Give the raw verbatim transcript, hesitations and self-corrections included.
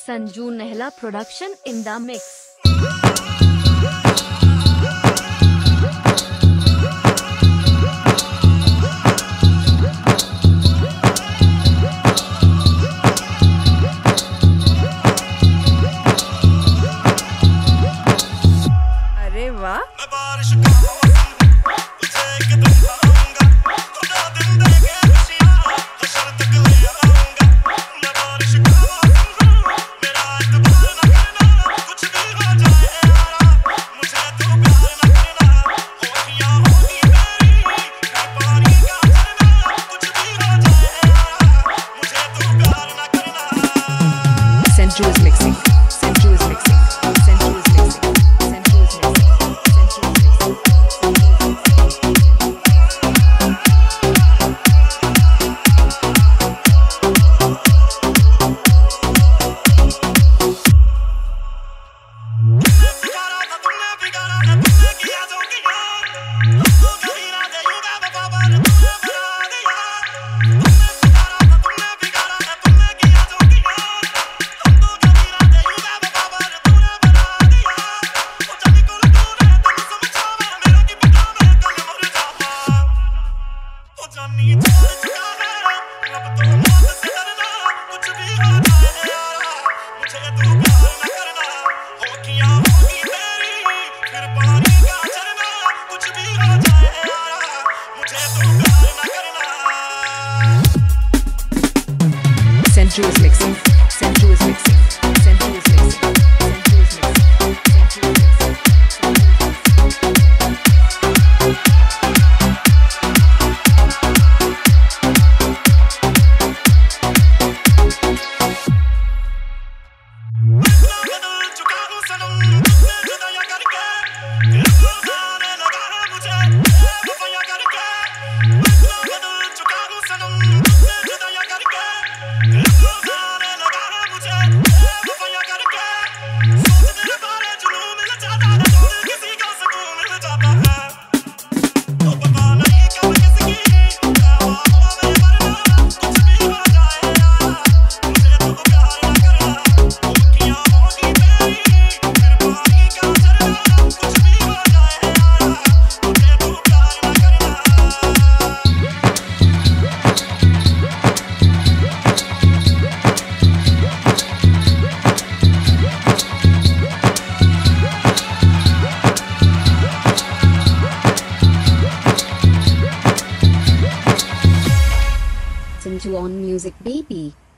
Sanju Nehla production in the mix. अरे वाह Sanju is mixing. Sanju is mixing. Sanju is mixing. Sanju is mixing. Sanju is mixing. Sanju is mixing. Sanju is mixing. Sanju is mixing. Sanju is mixing. Sanju is mixing. Sanju on music, baby.